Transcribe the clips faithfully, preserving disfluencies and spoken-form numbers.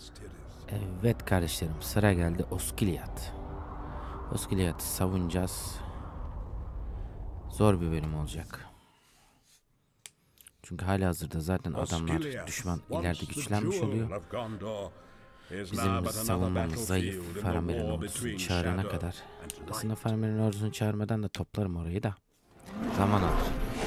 Evet kardeşlerim, sıra geldi Osgiliath. Osgiliath'ı savunacağız. Zor bir bölüm olacak. Çünkü halihazırda zaten adamlar, düşman ileride güçlenmiş oluyor. Bizim savunmamız zayıf. Faramir'in ordusunu çağırana kadar. Aslında Faramir'in ordusunu çağırmadan da toplarım orayı da. Zaman alır.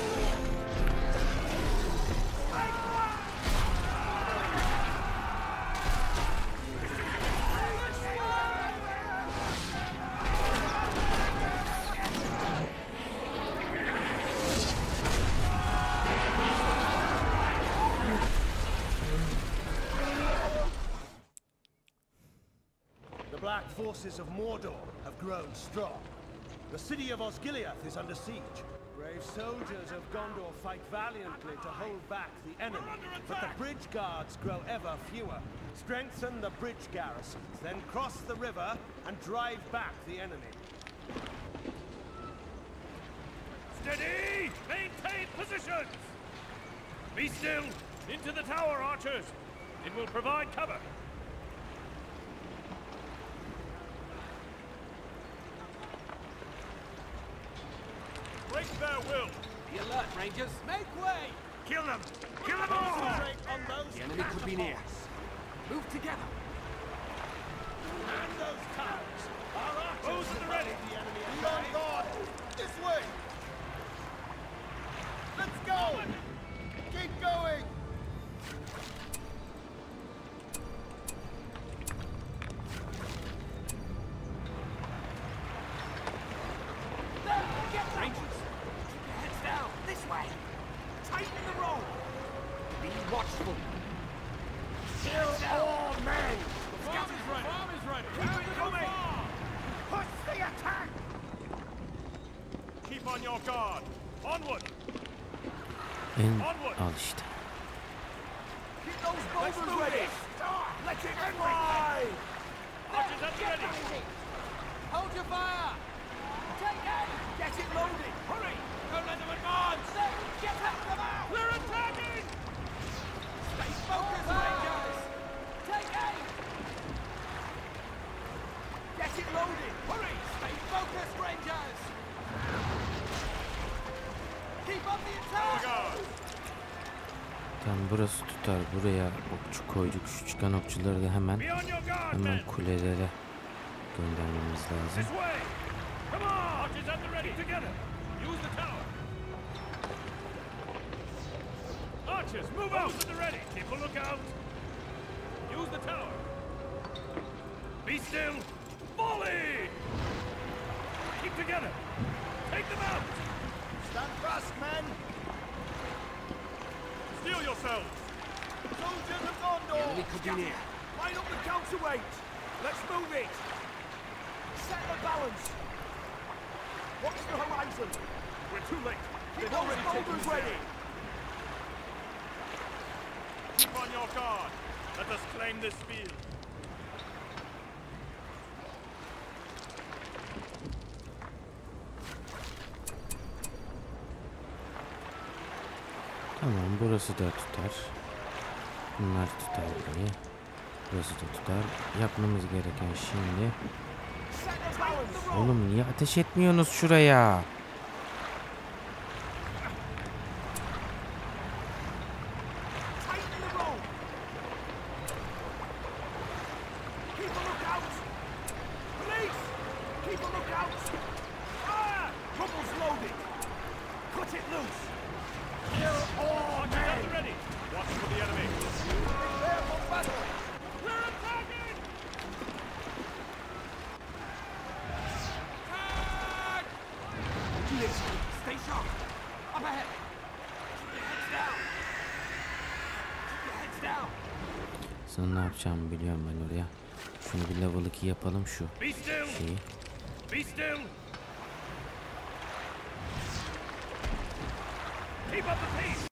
The black forces of Mordor have grown strong. The city of Osgiliath is under siege. Brave soldiers of Gondor fight valiantly to hold back the enemy, but the bridge guards grow ever fewer. Strengthen the bridge garrisons, then cross the river and drive back the enemy. Steady! Maintain positions! Be still! Into the tower, archers! It will provide cover. Break their will! Be alert, Rangers! Make way! Kill them! Kill them all! Concentrate on those The enemy could be near. catapults. Move together! Man those towers! Our archers Those at the will ready. hold the enemy at Be on bay. guard! This way! Let's go! Keep going! Rangers! Keep your heads down! This way! Tighten the rope! Be watchful! Kill all men! Farm is ready! Farm is ready! Keep it coming! Push the attack! Keep on your guard! Onward! En al işte. Keep those Let's boulders move ready! it! Let it fly! Archers at the ready! Hold your fire! Take aim! Get it loaded! Hurry! Don't let them advance! Get out of out! We're attacking! Stay focused, Rangers! Take aim! Get it loaded! Hurry! Stay focused, Rangers! Keep up the attack! Guard! Tam burası tutar. Buraya okçu koyduk. Şu çıkan okçuları da hemen Be on your guard, hemen men! kulelere göndermemiz lazım. This way! Come on! Archers at the ready, together! Use the tower! Archers, move out! At the ready! Keep a lookout! Use the tower! Be still! Volley! Keep together! Take them out! Stand fast, men! Steel yourselves! Soldiers of The Gondor! enemy could be near. Line up the counterweight! Let's move it! Set the balance! Watch the horizon! We're too late! Keep They've already those taken boulders us ready! down. Keep on your guard! Let us claim this field! Tamam, burası da tutar. Bunlar tutar burayı. Burası da tutar. Yapmamız gereken şimdi... Set the balance! Oğlum niye ateş etmiyorsunuz şuraya? Tighten the rope! Keep a lookout! Police! Keep a lookout! Fire! Rubble's loaded! Cut it loose! Kill all Archers at the men! ready! Watch for the enemy! Prepare for battle! We're attacking! Yes. Stay sharp! Up ahead! Keep your heads down! Keep your heads down! Sana ne yapacağımı biliyorum ben oraya. Şunu bir level iki yapalım şu Be still! şeyi. Be still! Keep up the pace!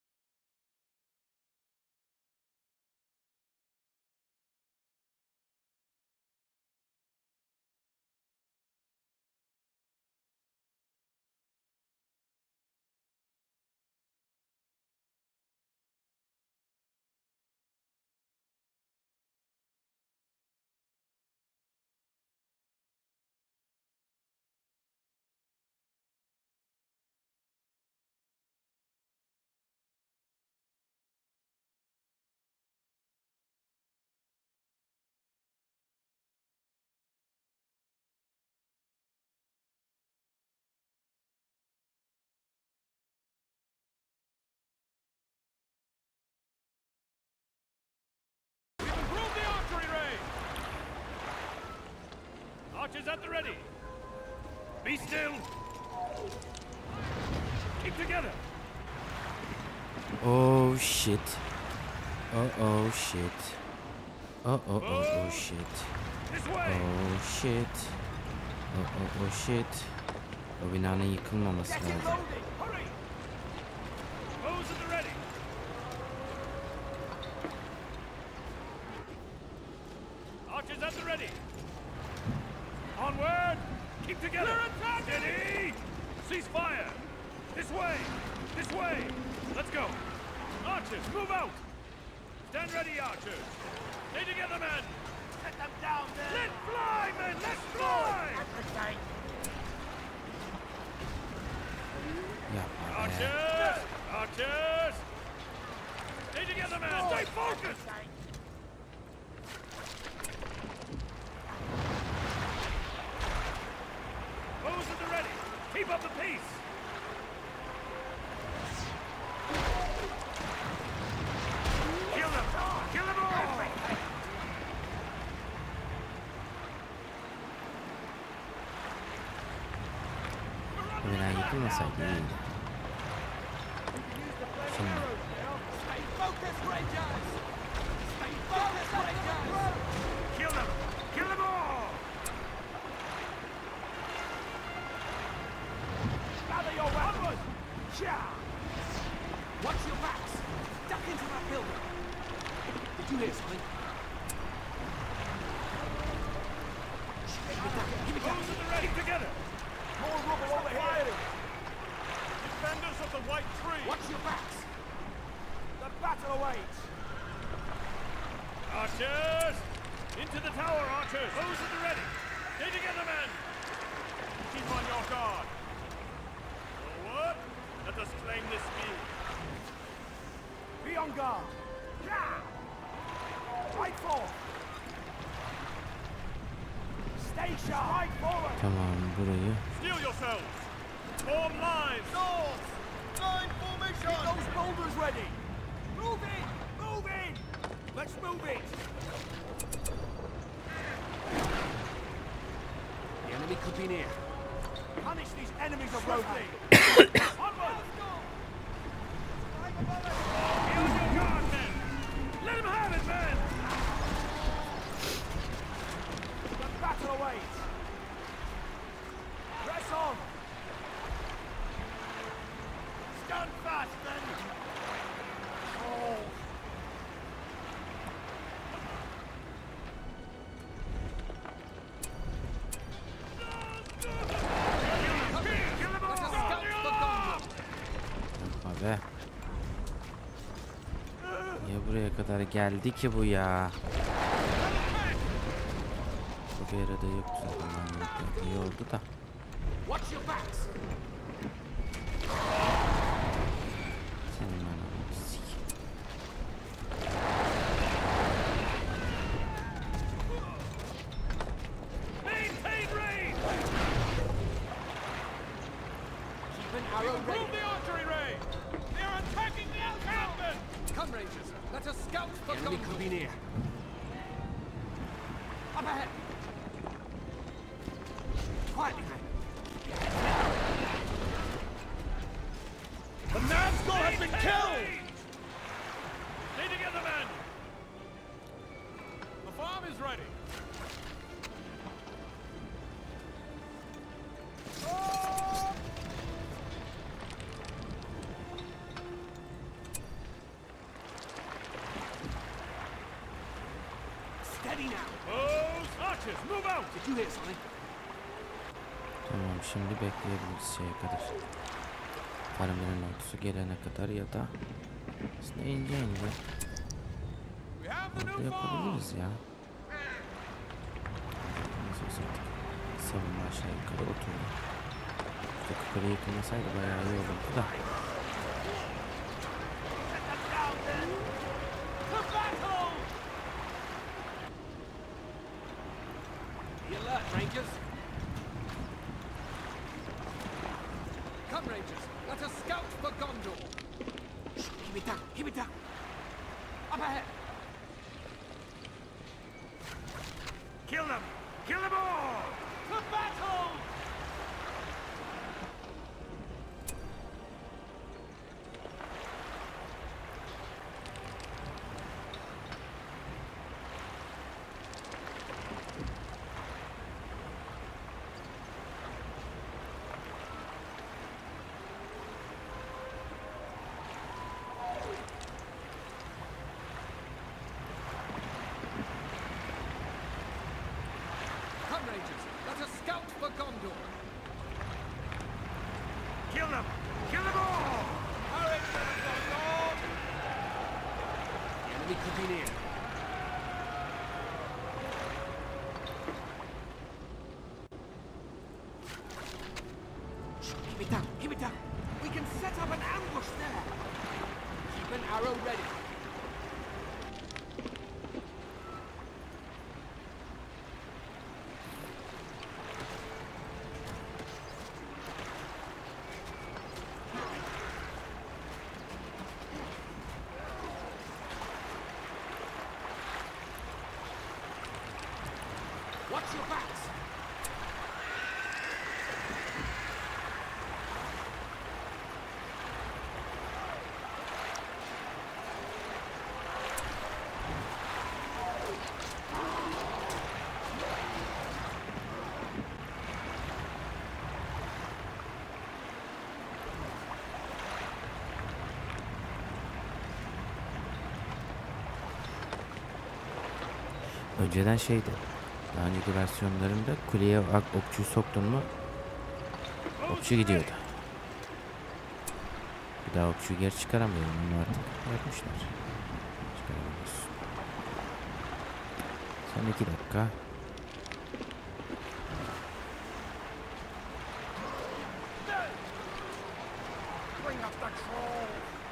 Archers at the ready. Be still. Keep together. Oh shit. Oh oh shit. Oh oh oh oh shit. This way. Oh shit. Oh oh oh shit. O binanın yıkılmaması Get it lazım. loaded! Hurry! Bows at the ready. Archers at the ready. Onward. Keep together. Steady. Cease fire. This way. This way. Let's go. Archers, move out. Stand ready, archers. Stay together, men. Set them down there! Let fly, men. Let's fly. Yapma be. Archers. Archers. Stay together, men. Stay focused. Bows at the ready. Keep up the pace. Kill them. Kill them all. O bina yıkılmasaydı iyiydi. Şimdi Stay focused, Rangers! Stay focused, Rangers! Kill them. Kill them all. Gather your weapons! Yeah! Watch your backs! Duck into that building! Did you hear something? Give me that! Give me Bows that! at the ready. Together. More rubble over here! Defenders of the White Tree. Watch your backs! The battle awaits! Archers! Into the tower, archers! Bows at the ready! Stay together, men! Keep on your guard! Forward! Let us claim this field! Be on guard! Yeah! Fight forward! Stay sharp! Fight forward! tamam burayı Steel yourselves! Form lines! Swords! Line formation! Get those boulders ready! Move in! Move in! Let's move it! The enemy could be near. Punish these enemies of Rohan! Onward! Be on your guard, men! Let him have it, men! The battle awaits! Press on! Stand fast, then! Oh! Kill them all! yapma be. Niye buraya kadar geldi ki bu ya? Bu bir arada yok zaten. Ben iyi oldu da. Watch your backs! Senin ananı sikeyim. Maintain range! Keep an arrow ready! Move the archery range! They are attacking the encampment! Come, Rangers! Let us scout for the enemy could be near. Up ahead! Quietly, men. The Nazgul has been killed! Stay together, men! The farm is ready. Steady now! Bows, archers, move out! Did you hear something? Tamam şimdi bekleyebiliriz şeye kadar. Farmer'in ordusu gelene kadar ya da aslında ince ince We have the ordu new farm! yapabiliriz ya. Nasıl olsa artık savunma aşağı yukarı oturdu. Buradaki kule yıkılmasaydı bayağı iyi olurdu da. Set them down, then! To battle! Be alert, Rangers! Come, Rangers! Let us scout for Gondor! Shh, keep it down! Keep it down! Up ahead! Kill them! Kill them all! Gondor. Kill them! Kill them all! Hurry, son of Gondor! The enemy could be near. Keep it down, keep it down. We can set up an ambush there. Keep an arrow ready. Watch your backs. Önceden şeydi. Daha önceki versiyonlarında kuleye ok- okçuyu soktun mu okçu gidiyordu. Bir daha okçuyu geri çıkaramıyorum. Onu artık yapmışlar. Çıkaramıyorsun. Son iki dakika. Bring up the troll!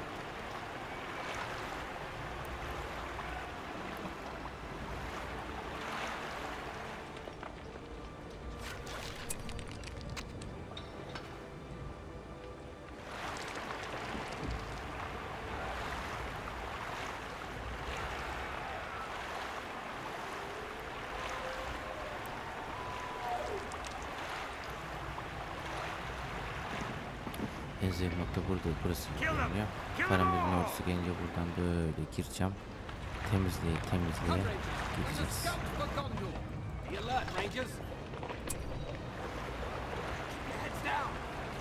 En zevk nokta burada, burası görünüyor. Faramir'in ordusu gelince buradan böyle gireceğim. Temizleye temizleye gideceğiz. Scout for Gondor. Be alert, Rangers. Keep your heads down.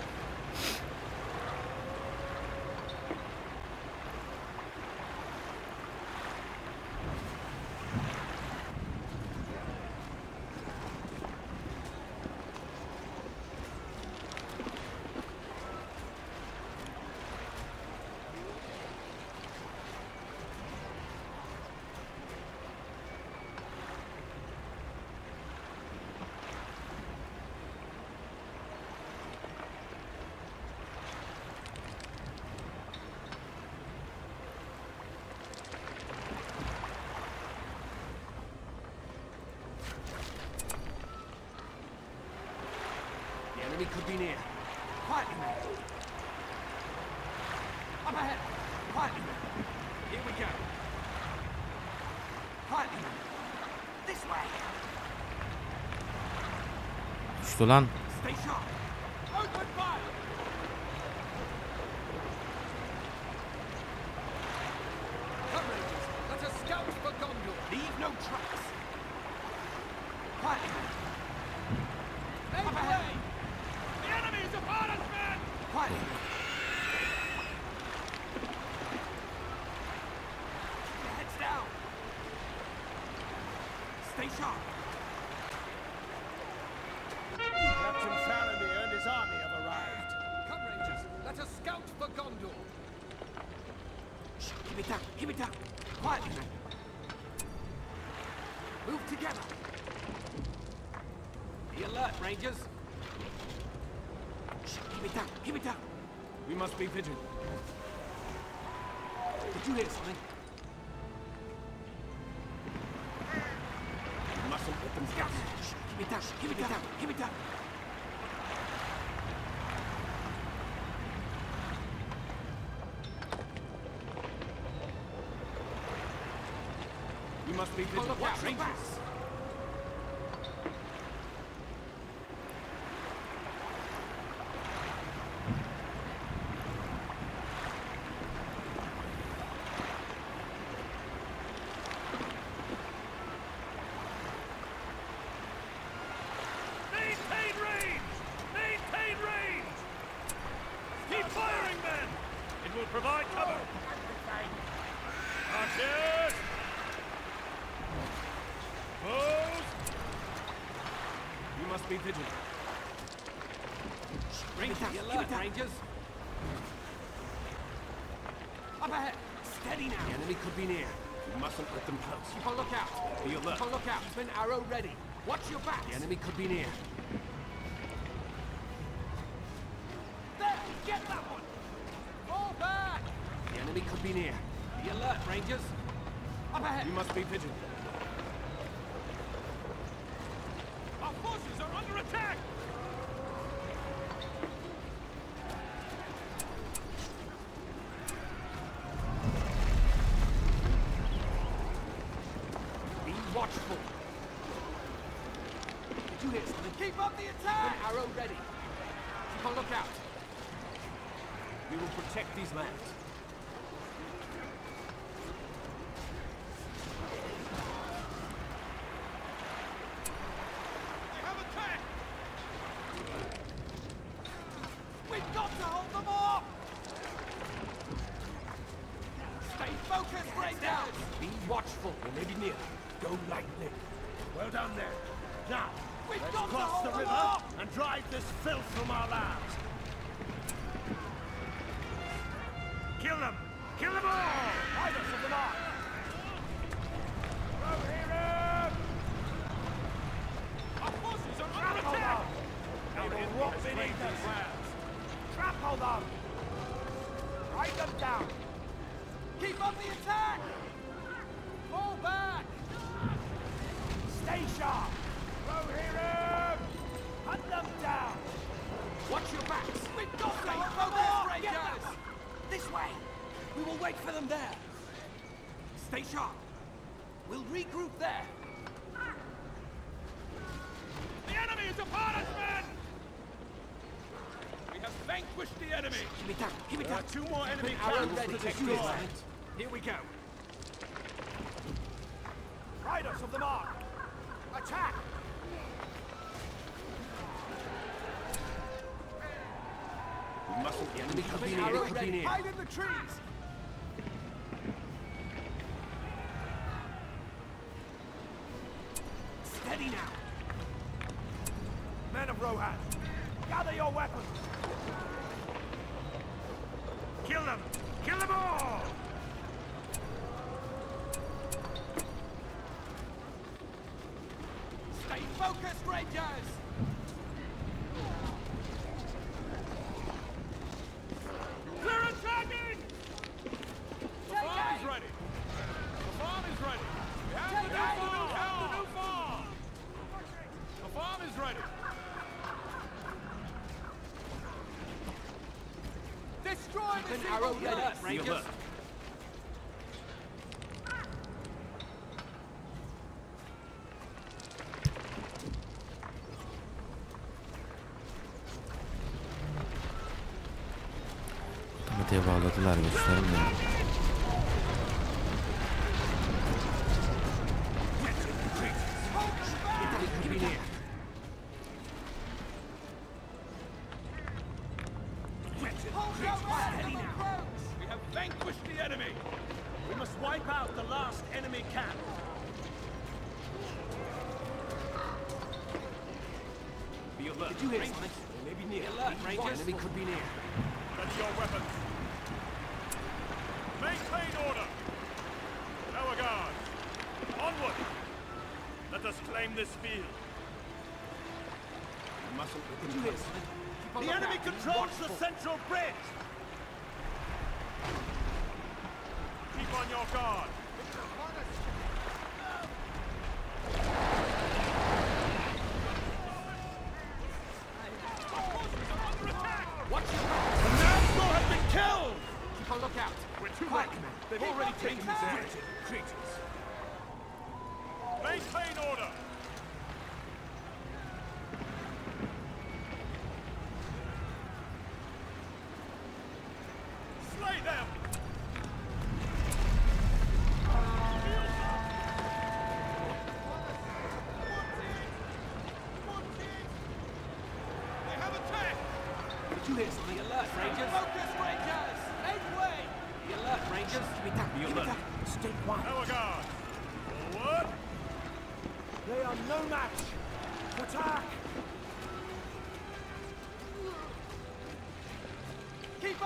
The enemy could be near. Quietly, men. Up ahead. Quietly, men. Here we go. Quietly, men. This way. Uçtu lan. Stay sharp. Open fire. Come, Rangers. Let us scout for Gondor. Leave no tracks. Quietly, men. Up ahead. The enemy is upon us, men! Quietly. Keep your heads down. Stay sharp. Captain Faramir and his army have arrived. Come, Rangers. Let us scout for Gondor. Shh, keep it down. Keep it down. Quietly, men. Move together. Be alert, Rangers. Shh, keep it down. Keep it down. We must be vigilant. Did you hear something? We mustn't let them Scout. Shh, keep it down. Keep it down. Keep it down. We must be Oh, vigilant. look out, Rangers. Maintain range! Maintain range! Keep firing, men! It will provide cover. Archers! Bows! We must be vigilant. Rangers, be alert, Rangers. Up ahead. Steady now. The enemy could be near. You mustn't let them close. Keep on lookout. Be alert. Keep on lookout. Keep an arrow ready. Watch your back. The enemy could be near. There! Get that one! Fall back! The enemy could be near. Be alert, Rangers. Up ahead. You must be vigilant. Our forces are under attack! Be watchful. Did you hear something? Keep up the attack! An arrow ready. Keep on lookout. We will protect these lands. They have attacked! We've got to hold them off! Stay focused, Rangers! Be watchful. They may be near. Go lightly. Well done there. Now, We've let's got to cross hold the them river off! and drive this filth from our lands. Kill them! Kill them all! Hide us of the mark! Rohirrim! Our forces are under attack! They will rot beneath us! Trample them! Ride them down! Keep up the attack! Fall back! Stay sharp! Rohirrim! Hunt them down! Watch your backs! We've got to hold them off, Rangers! This way! We will wait for them there! Stay sharp! We'll regroup there! The enemy is upon us, men! We have vanquished the enemy! Keep it down! Keep it There down! are two more enemy Arrow camps ready to to destroy. destroy! Here we go! Riders of the mark! Attack! We mustn't get enemy could be near. Arrow Could be ready! near. Hide in the trees! Steady now! Men of Rohan, gather your weapons! Kill them! Kill them all! Stay focused, Rangers! They're attacking! The Take farm is aim! ready! The farm is ready! We have Take the new aim! farm! We have the new farm! The farm is ready! Destroy Keep this an arrow evil ready, place! Rangers! alert. Otomatiğe bağladılar gösterim ya. Enemy could be near. Steady now! We have vanquished the enemy! We must wipe out the last enemy camp. Be alert! Did you hear Rangers, something? They may be near! Be alert, Rangers! Enemy could be near. Ready your weapons! Maintain order! Our guard! Onward! Let us claim this field! We mustn't let them close. Keep on The enemy lookout. Be controls the watchful. central bridge. Keep on your guard! Watch your back! The Nazgul have been killed. Keep on lookout. We're too Quiet, late! Commander. They've Keep already up the taken this attack. wretched creatures! Maintain order! Slay them! They have attacked! Did you hear something? Be alert, Rangers! Focus, Rangers! Make way! Be alert, Rangers! Keep it down. Be Keep it alert. down. Stay quiet. Our guard! Forward! They are no match! Attack!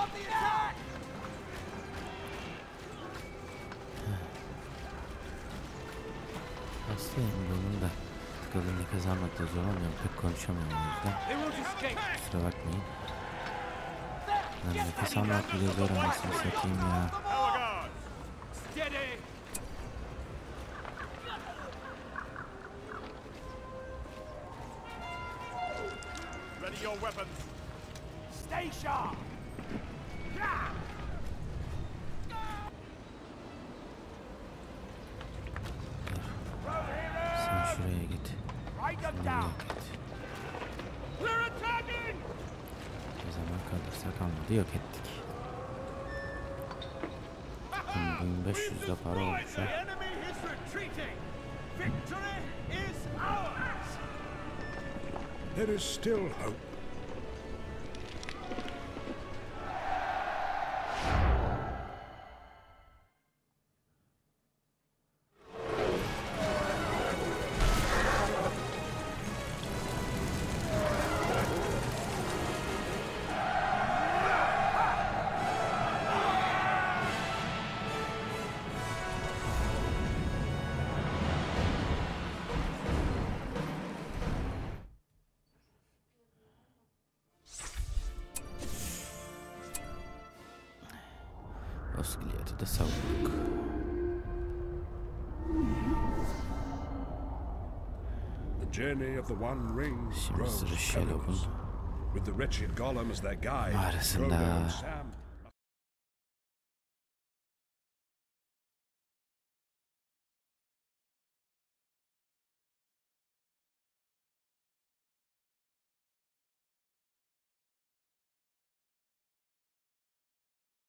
Aslında bunun da tıkalığını kazanmakta zor olmuyor. Pek konuşamıyorum o yüzden. Kusura bakmayın. Lan nefes almak bile zor anasını satayım ya. Ready your weapons. Stay sharp. Sen şuraya git. Ride them Şuraya down. git. We're attacking! Ne zaman kalırsa kalmadı, yok ettik. bin beş yüz de para olmuş The ha. enemy is retreating. Victory is ours. There is still hope. Osgiliath'ı da savunduk. The journey of the One Ring Şimdi grows sıra perilous. Shadow'un With the wretched Gollum as their guide, mağarasında Frodo and Sam